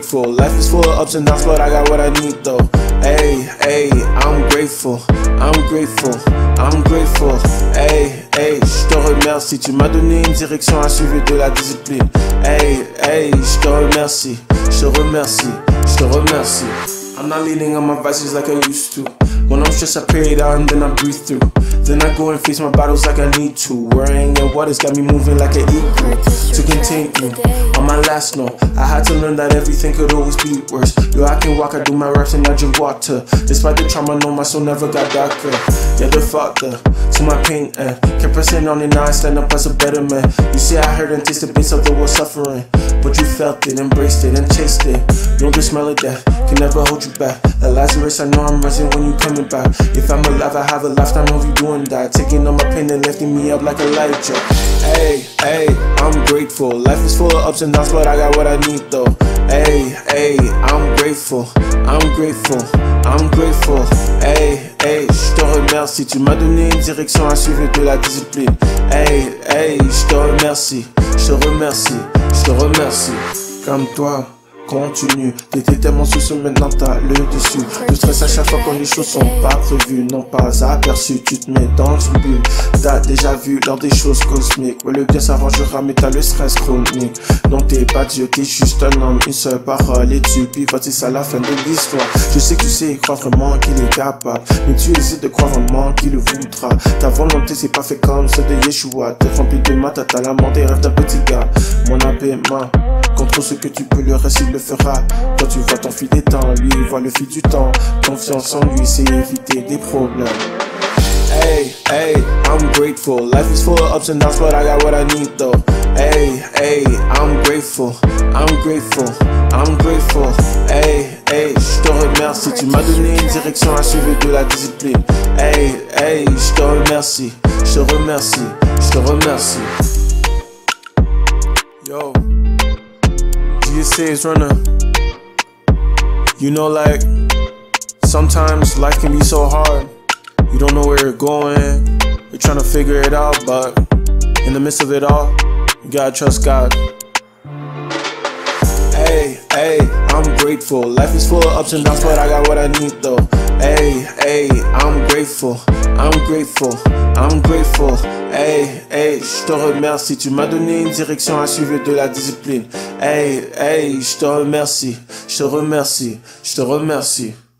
grateful. Life is full of ups and downs, but I got what I need though. Hey, hey, I'm grateful, I'm grateful, I'm grateful. Hey, hey, je te remercie. Tu m'as donné une direction à suivre et de la discipline. Hey, hey, je te remercie, je te remercie, je te remercie. I'm not leaning on my vices like I used to. When I'm stressed, I pray it out and then I breathe through. Then I go and face my battles like I need to. Worrying and what has got me moving like an eagle. To continue on my last note, I had to learn that everything could always be worse. Yo, I can walk, I do my raps and I drink water. Despite the trauma, no, my soul never got darker. Yeah, the father to my pain and kept pressing on and now I stand up as a better man. You see, I heard and tasted bits of the world suffering, but you felt it, embraced it, and chased it. Know the smell of death can never hold you back. Like Lazarus, I know I'm rising when you coming back. If I'm alive, I have a lifetime of you doing that. Taking on my pain and lifting me up like Elijah. Hey, hey, I'm grateful. Life is full of ups and downs, but I got what I need though. Hey, hey, I'm grateful, I'm grateful, I'm grateful. Hey, hey, je te remercie. Tu m'as donné une direction à suivre et de la discipline. Hey, hey, je te remercie, je te remercie, je te remercie. Comme toi, continue, t'étais tellement sous ce maintenant t'as le dessus. Le stress à chaque fois quand les choses sont pas prévues, non pas aperçues, tu te mets dans une bulle. T'as déjà vu l'heure des choses cosmiques. Ouais, le bien s'arrangera mais t'as le stress chronique. Donc t'es pas Dieu, t'es juste un homme, une seule parole et tu pivotes, c'est ça la fin de l'histoire. Je sais que tu sais, crois vraiment qu'il est capable, mais tu hésites de croire vraiment qu'il le voudra. Ta volonté c'est pas fait comme celle de Yeshua. T'es rempli de maths, t'as la des rêves d'un petit gars. Mon apaisement contre ce que tu peux, le reste il le fera. Toi tu vois ton fil des temps, lui il voit le fil du temps. Confiance en lui c'est éviter des problèmes. Hey, hey, I'm grateful. Life is full of ups and downs, but I got what I need though. Hey, hey, I'm grateful, I'm grateful, I'm grateful. Hey, hey, je te remercie. Tu m'as donné une direction à suivre et de la discipline. Hey, hey, je te remercie, je te remercie, je te remercie. Yo, GSA's runner. You know, like, sometimes life can be so hard. You don't know where you're going. You're trying to figure it out, but in the midst of it all, you gotta trust God. Hey, hey, I'm grateful. Life is full of ups and downs, but I got what I need though. Hey, hey, I'm grateful, I'm grateful, I'm grateful. Hey, hey, je te remercie. Tu m'as donné une direction à suivre et de la discipline. Hey, hey, je te remercie, je te remercie, je te remercie.